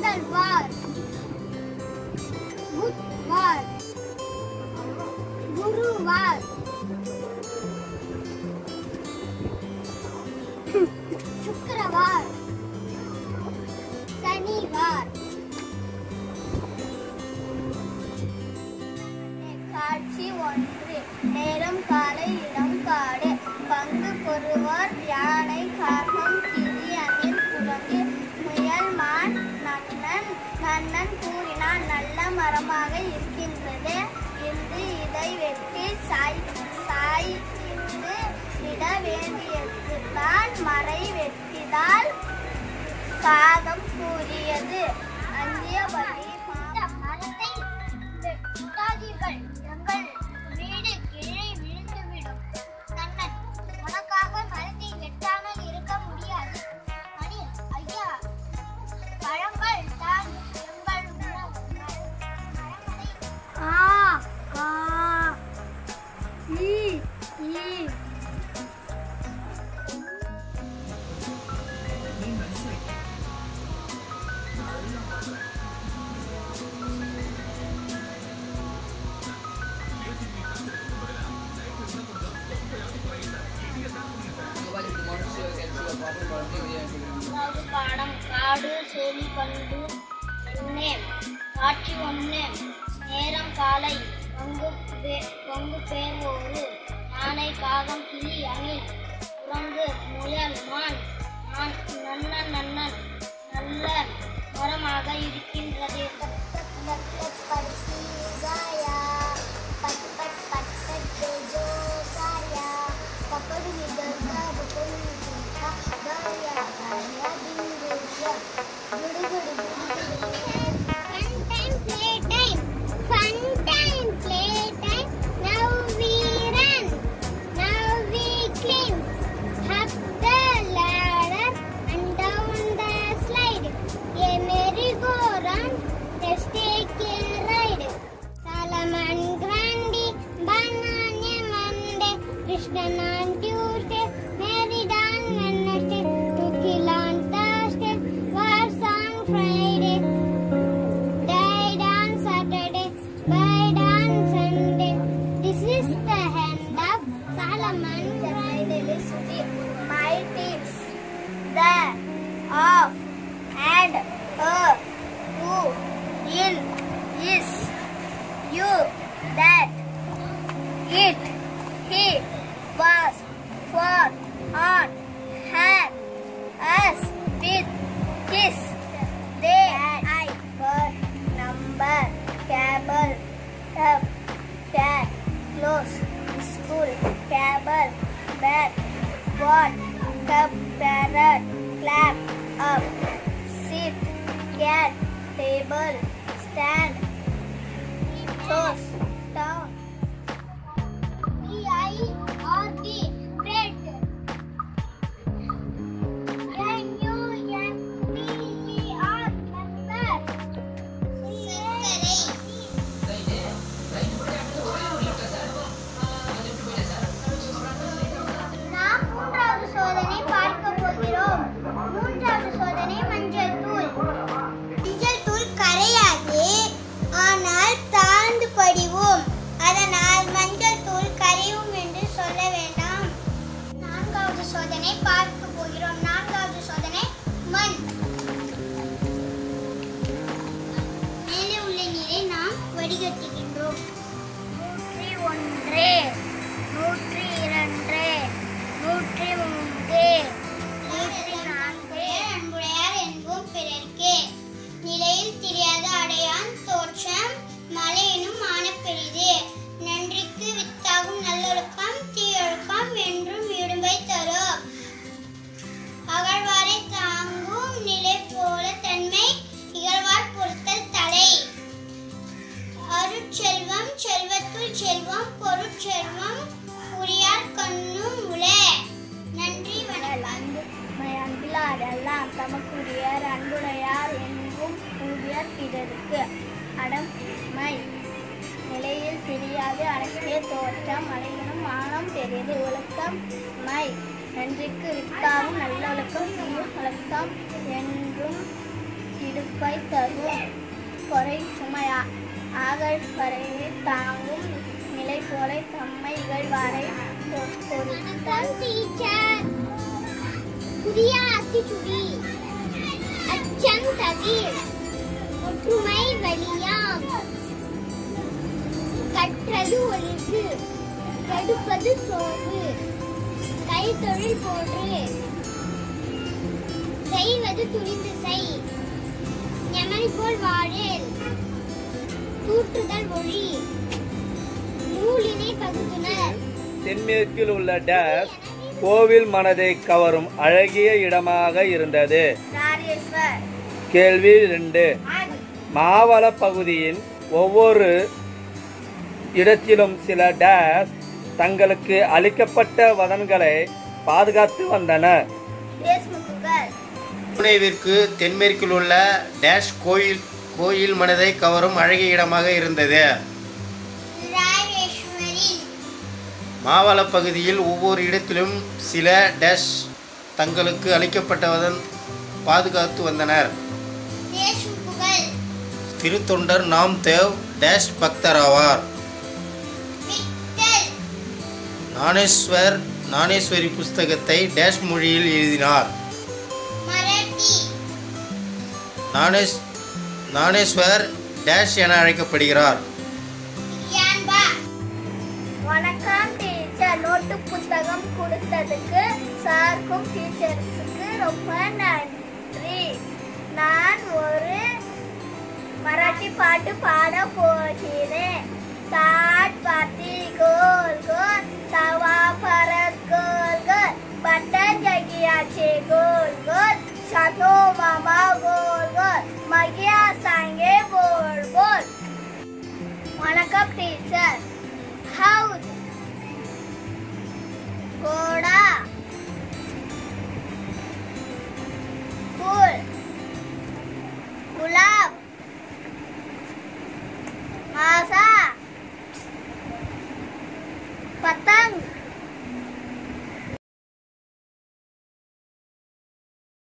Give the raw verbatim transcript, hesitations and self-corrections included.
முதல்வார் புத்வார் குருவார் சுக்கிரவார் சனிவார். காட்சி ஒன்று. நேரம் காலை இடம் காடு. பங்கு பெறுவோர் யானை காகம் கிளி அணில் குரங்கு முயல் மான் நன்னன். நன்னன் கூறினான் நல்ல மரமாக இருக்கின்றது. இன்று இதை வெட்டி சாய் சாய் இன்று விட வேண்டியதுதான் மறை வெட்டிதால் காகம் கூறியது. அஞ்சியபடி மரத்தை வெட்டாதீர்கள், எங்கள் வீடு கீழே விழுந்துவிடும். கண்ணன் உனக்காக மரத்தை வெட்டாமல் இருக்க முடியாது. அணி ஐயா, பழங்கள் தான் எங்கள் உணவு. ஆ ஆ ஈ ஈ பாடம் காடு செடி கண்டு ஒன்னே. காட்சி ஒன்று. நேரம் காலை. பங்கு பங்கு பேர் ஒரு யானை காகம் கிளி அணில் குரங்கு முயல் மான் நன்னன் நன்னன் நல்ல மரமாக இருக்கின்றது. On Tuesday, married on Wednesday, took ill on Thursday, was on Friday, died on Saturday, died on Sunday. This is the end of Solomon's Rhymesty. My tips: the, of, and, a, who, in, is, you, that, it, he, was, for, on, had, us, with, his, they, I, bird, number, cable, tub, cat, close, school, cable, bag, what, cup, parrot, clap, up, sit, cat, table, stand, toast, down. Or the bread. N U N B E R number. நாம் மூன்றாவது சோதனை பார்க்க போகிறோம். மூன்றாவது சோதனை மஞ்சள் தூள். மஞ்சள் தூள் கரையாது, ஆனால் தாழ்ந்து படிவோம். அதனால் மஞ்சள் தூள் கரையும் என்று சொல்ல வேண்டாம். நான்காவது சோதனை பார்க்க போகிறோம். நான்காவது சோதனை மண். மேலே உள்ள நீரை நாம் வடிகட்டுகின்றோம். நூற்றி ஒன்று, நூற்றி இரண்டு, நூற்றி மூன்று, நூற்றி நான்கு. அன்புடையார் என்போம் பிறர்க்கே. நிலையில் தெரியாத அடையான் தோற்றம் மலையெனும் ஆனப்பெரிது. நன்றிக்கு வித்தாகும் நல்லொழுக்கம் தீயொழுக்கம் என்றும் இடும்பை தரும். அகழ்வாரை தாங்கும் நிலை போல தன்மை இகழ்வார் பொறுத்தல் தலை. அருட்செல்வம் செல்வத்துள் செல்வம் பொருட்செல்வம் உரியார் கண்ணும் உள. நன்றி வணக்கம். அன்பிலாரெல்லாம் தமக்குரியர் அன்புடையார் என்பும் கூறியர் பிறருக்கு. அடமை நிலையில் தெரியாது அடக்கிய தோற்றம் அடையணும் மானம் பெரியது. ஒழுக்கம் மை நன்றிக்கு வித்தாகும் நல்லொழுக்கம் தீய ஒழுக்கம் என்றும் இடும் எடுப்பை தரும் பொறை சுமையா ஆகல் வரையை தாங்கும் நிலை போல தம்மை இகழ்வாரை பொறுத்தல். புதிய அத்திச்சுடி அச்சம் தவிர் ஒற்றுமை வலியாம் கற்றது ஒழுங்கு கடுப்பது சோர்வு கைத்தொழில் போன்று செய்வது துணிந்து செய் ஞமனி போல் வாழில் தூற்றுதல் ஒழி நூலினை பகுத்துனர். தென்மேற்கில் உள்ள டேஷ் கோவில் மனதை கவரும் அழகிய இடமாக இருந்தது. கேள்வி இரண்டு. மாவள பகுதியின் ஒவ்வொரு இடத்திலும் சில டேஷ் தங்களுக்கு அளிக்கப்பட்ட வதன்களை பாதுகாத்து வந்தனர். புனேவிற்கு தென்மேற்கில் உள்ள டேஷ் கோயில் கோயில் மனதை கவரும் அழகிய இடமாக இருந்தது. மாவள பகுதியில் ஒவ்வொரு இடத்திலும் சில டேஷ் தங்களுக்கு அளிக்கப்பட்டவதன் பாதுகாத்து வந்தனர். திருத்தொண்டர் நாம் தேவ் டேஷ் பக்தர் ஆவார். ஞானேஸ்வர் ஞானேஸ்வரி புஸ்தகத்தை டேஷ் மொழியில் எழுதினார். ஞானேஸ் ஞானேஸ்வர் டேஷ் என அழைக்கப்படுகிறார். வணக்கம் டீச்சர். நோட்டு புத்தகம் கொடுத்ததுக்கு சாருக்கும் டீச்சர்ஸுக்கு ரொம்ப நன்றி. நான் ஒரு மராட்டி பாட்டு பாட போகிறேன். ताट पाती गोल गोल तवा परत गोल गोल बटन जगियाचे गोल गोल सातो मामा गोल गोल मगिया सांगे बोल बोल. वणक्कम टीचर.